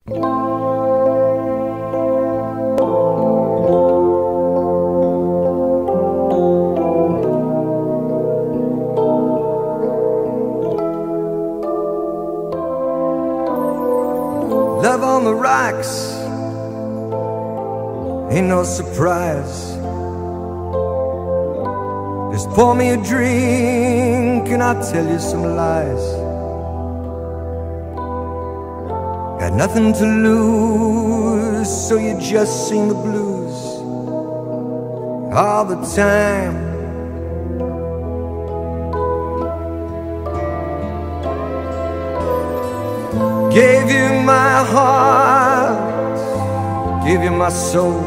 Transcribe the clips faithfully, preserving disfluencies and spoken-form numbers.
Love on the rocks ain't no surprise. Just pour me a drink and I'll tell you some lies. Got nothing to lose, so you just sing the blues all the time. Gave you my heart, gave you my soul.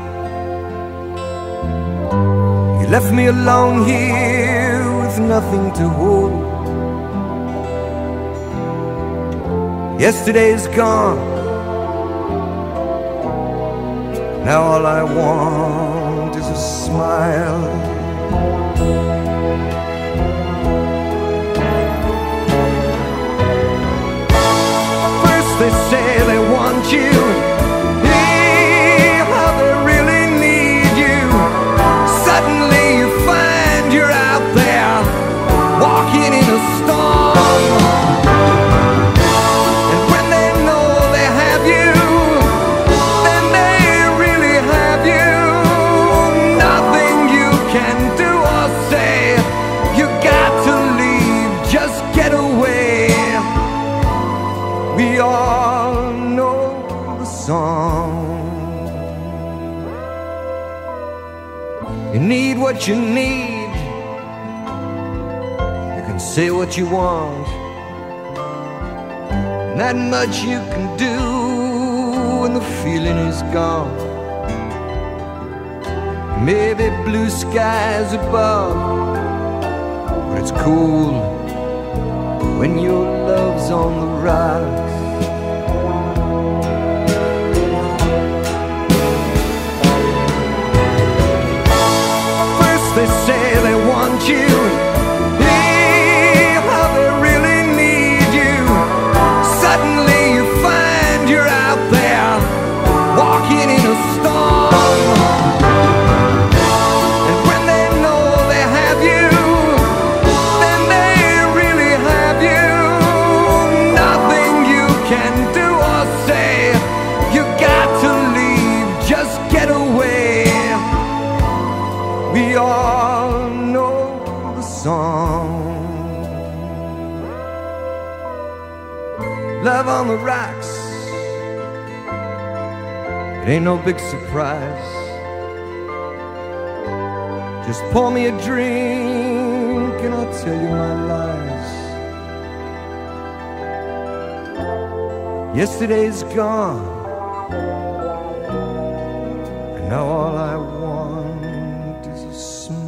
You left me alone here with nothing to hold. Yesterday's gone, now all I want is a smile. They say they want you, yeah, how they really need you. Suddenly you find you're out there, walking in a storm. And when they know they have you, then they really have you. Nothing you can do or say, you got to leave, just get away. We all know the song. You need what you need. You can say what you want. Not much you can do when the feeling is gone. Maybe blue skies above, but it's cool when your love's on the rocks. They say they want you, yeah, how they really need you. Suddenly you find you're out there, walking in a storm. And when they know they have you, then they really have you. Nothing you can do or say, you got to leave, just get away. We all know the song. Love on the rocks, it ain't no big surprise. Just pour me a drink and I'll tell you my lies. Yesterday's gone, and now all I want is a smile.